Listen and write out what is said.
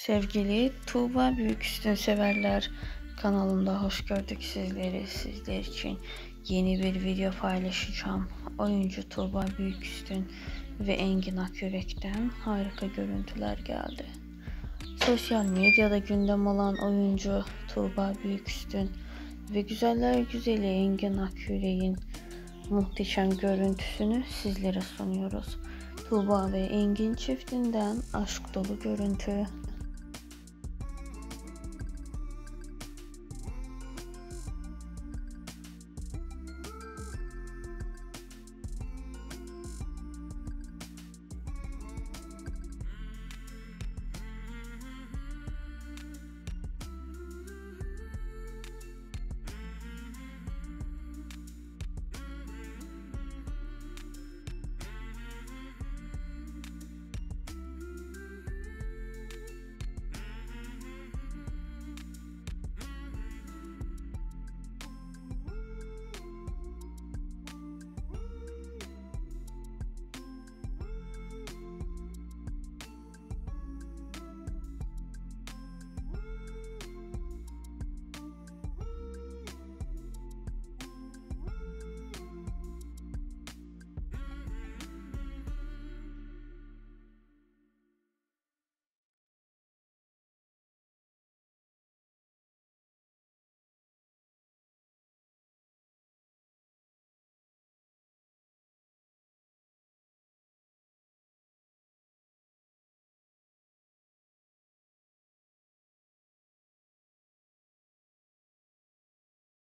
Sevgili Tuğba Büyüküstün severler, kanalımda hoş gördük sizleri. Sizler için yeni bir video paylaşacağım. Oyuncu Tuğba Büyüküstün ve Engin Akyürek'ten harika görüntüler geldi. Sosyal medyada gündem olan oyuncu Tuğba Büyüküstün ve güzeller güzeli Engin Akyürek'in muhteşem görüntüsünü sizlere sunuyoruz. Tuğba ve Engin çiftinden aşk dolu görüntü